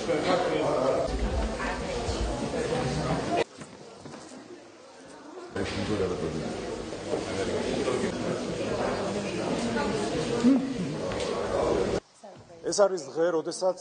ეს არის დღე, როდესაც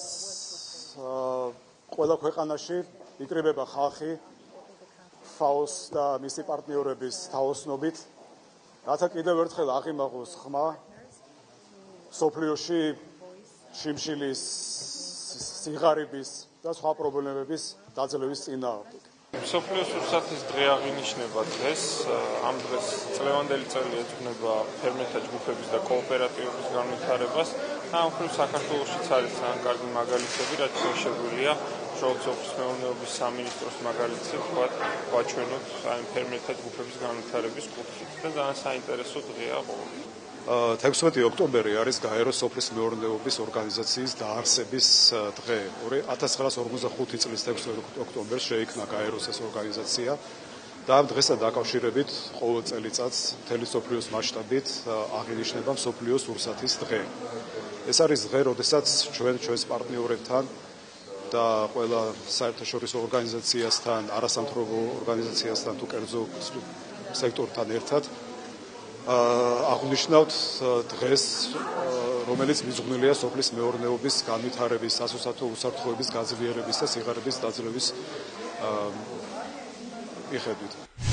ყველა ქვეყანაში იკრიბება ხალხი FAO-ს და მისი პარტნიორების თაოსნობით, რათა კიდევ ერთხელ აღიმაღლოს ხმა მსოფლიოში შიმშილის, სიღარიბის და სხვა პრობლემების დაძლევის წინააღმდეგ. მსოფლიოს უსახლის დღე აღინიშნება დღეს. ამ დღეს წლევანდელი წელი ეძღვნება ფერმერთა ჯგუფების და კოოპერატივების განვითარებას. ამ მხრივ საქართველოშიც არის ძალიან კარგი მაგალითები, რაც შეგვიძლია მშრალ სოფლის მეურნეობის სამინისტროს მაგალითზე ვაჩვენოთ ამ ფერმერთა ჯგუფების განვითარების კუთხით და ძალიან საინტერესო დღეა ყოველთვის. 16 ოქტომბერი არის გაეროს სოფლის მეურნეობის ორგანიზაციის დაარსების დღე. 1945 წლის 16 ოქტომბერს შეიქმნა გაეროს ეს ორგანიზაცია და ამ დღესთან დაკავშირებით ყოველ წელიწადს მთელი მსოფლიოს მასშტაბით აღინიშნება მსოფლიოს ურსათის დღე. ეს არის დღე, როდესაც ჩვენს პარტნიორებთან და ყველა საერთაშორისო ორგანიზაციასთან, არასამთავრობო ორგანიზაციასთან თუ კერძო სექტორთან ერთად აღნიშნავთ დღეს, რომელიც მიძღვნილია სოფლის მეურნეობის განვითარების, სასოფლო უსაფრთხოების გაძლიერების და სიღარიბის დაძლევის მიხედვით.